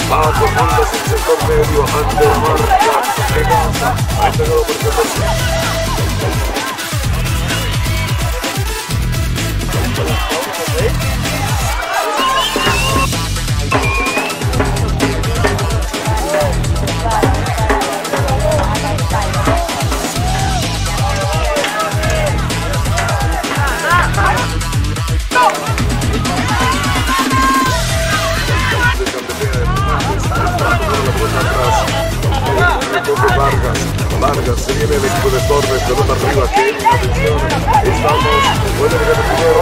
Va formándose el sector medio ante Marcas de Gaza. Ha entregado perfectamente. Vargas, se viene el equipo de Torres, pelota arriba, que atención, estamos, puede llegar el primero,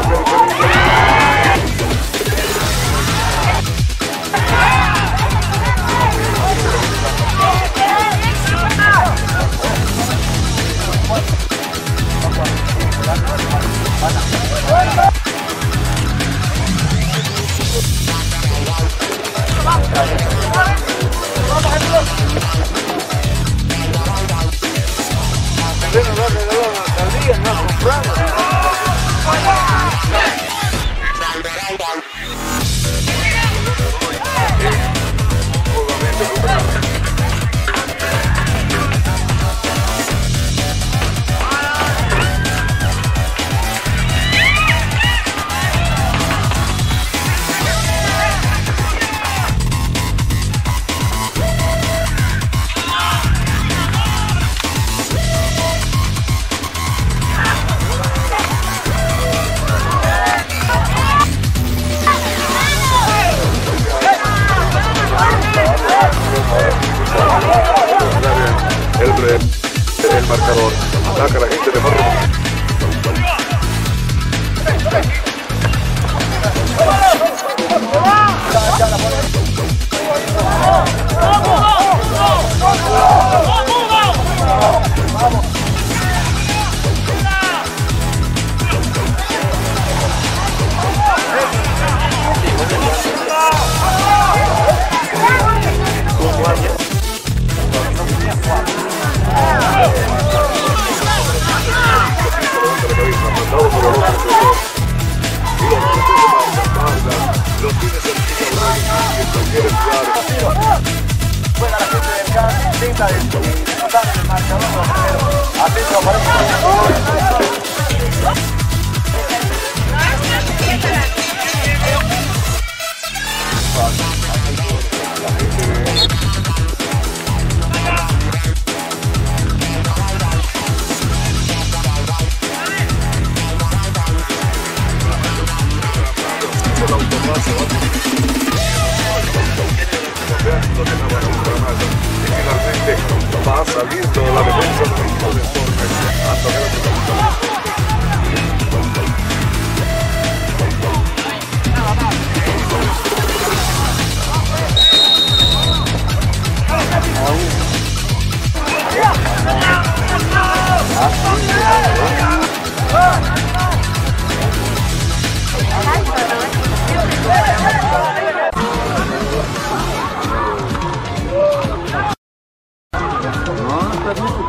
el marcador, ataca la gente de Marruecos. Buena la gente del CAN, intenta disfrutar del marcador, pero atento aparece. Finalmente va saliendo la defensa del equipo de Torres.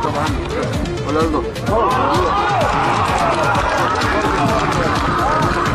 Hola, Aldo.